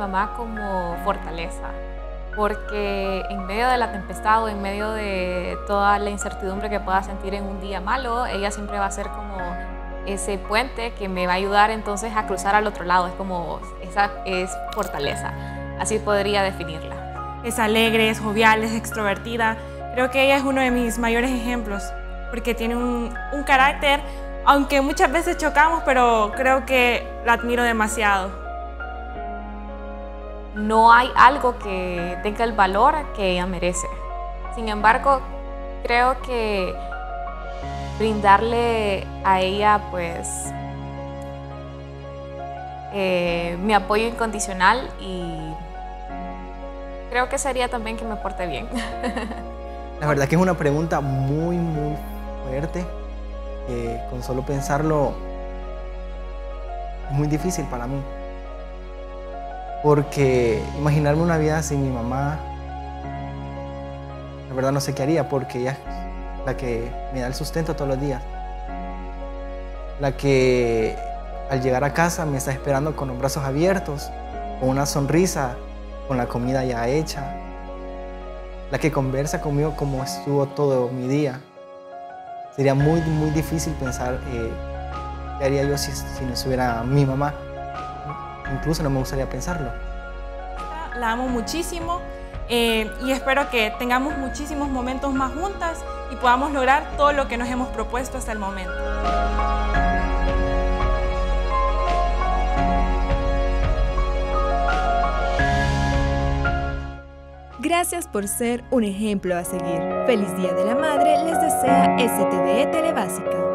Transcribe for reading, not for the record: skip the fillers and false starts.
mamá como fortaleza, porque en medio de la tempestad o en medio de toda la incertidumbre que pueda sentir en un día malo, ella siempre va a ser como ese puente que me va a ayudar entonces a cruzar al otro lado. Es como, esa es fortaleza, así podría definirla. Es alegre, es jovial, es extrovertida. Creo que ella es uno de mis mayores ejemplos, porque tiene un carácter, aunque muchas veces chocamos, pero creo que la admiro demasiado. No hay algo que tenga el valor que ella merece. Sin embargo, creo que brindarle a ella pues mi apoyo incondicional, y creo que sería también que me porte bien. La verdad que es una pregunta muy fuerte, con solo pensarlo es muy difícil para mí, porque imaginarme una vida sin mi mamá, la verdad no sé qué haría, porque ella es la que me da el sustento todos los días, la que al llegar a casa me está esperando con los brazos abiertos, con una sonrisa, con la comida ya hecha, la que conversa conmigo como estuvo todo mi día. Sería muy difícil pensar qué haría yo si no estuviera mi mamá. Incluso no me gustaría pensarlo. La amo muchísimo y espero que tengamos muchísimos momentos más juntas y podamos lograr todo lo que nos hemos propuesto hasta el momento. Gracias por ser un ejemplo a seguir. Feliz Día de la Madre les desea STVE Telebásica.